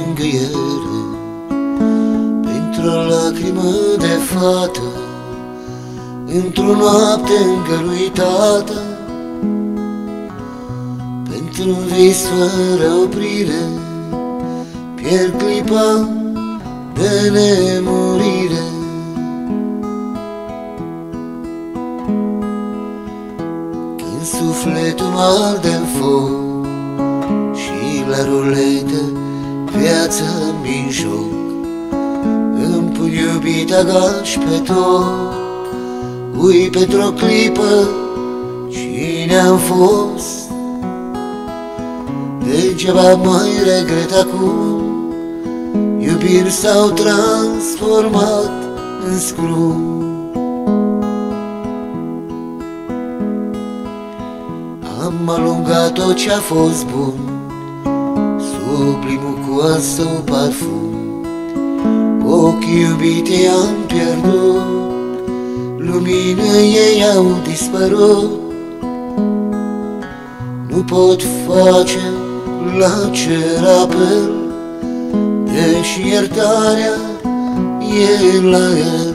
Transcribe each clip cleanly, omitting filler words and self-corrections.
mângâiere pentru o lacrimă de fată, într-o noapte îngăluitată, pentru un vis fără oprire, pierd clipa de nemurire. Când sufletul mă arde-n foc și la ruletă viața-mi în joc, îmi pun iubita gaș pe tot, ui pentru o clipă cine am fost. Degeaba mai regret acum, iubiri s-au transformat în scrum. Am alungat tot ce-a fost bun, sublimul cu al său parfum. Ochii iubitei am pierdut, lumină ei au dispărut. Nu pot face la cer apel, deși iertarea e la el.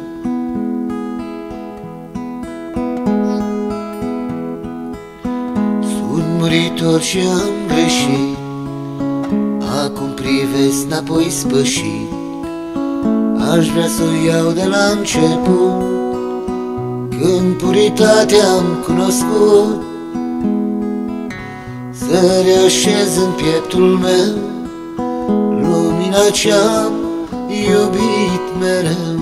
Sunt muritor și am greșit, acum privesc înapoi spășit. Aș vrea să o iau de la început, când puritatea am cunoscut, să reașez în pieptul meu lumina ce-am iubit mereu.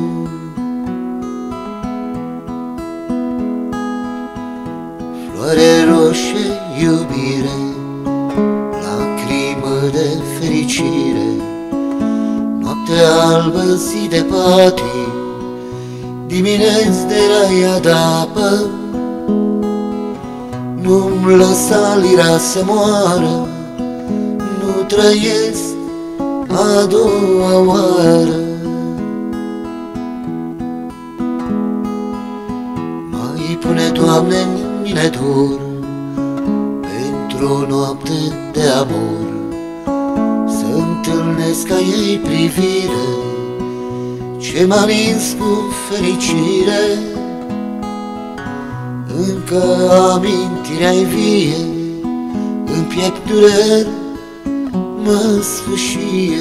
Floare roșie, iubire, lacrimă de fericire, noapte albă, zi de patim, dimineți de rai adapă. Nu-mi lăsa lira să moară, nu trăiesc a doua oară. Mai pune, Doamne, în mine dor pentru o noapte de amor, să întâlnesc ca ei privire ce m-a nins cu fericire. Încă amintirea-i vie, în piept dureri mă sfâșie.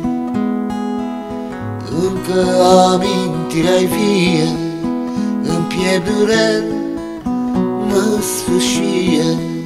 Încă amintirea-i vie, în piept dureri mă sfâșie.